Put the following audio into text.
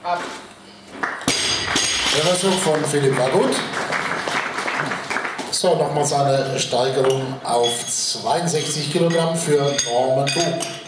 Ab. Der Versuch von Philipp war gut. So, nochmals eine Steigerung auf 62 Kilogramm für Norman Buch.